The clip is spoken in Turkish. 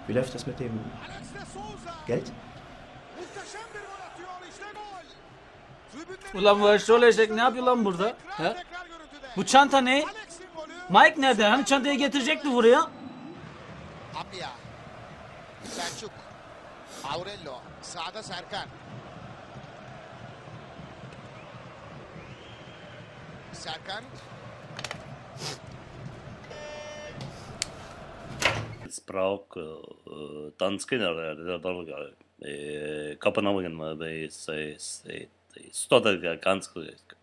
Wie läuft das mit dem Geld? Ulan bu eşrol eşek ne yapıyor lan burada? He? Bu çanta ne? Mike nerede? Hani çantayı getirecekti buraya? Abya, Selçuk, Aurelio, sağda Serkan. Serkan. Spraak tans kenarlarda kapına bakın stoda ganske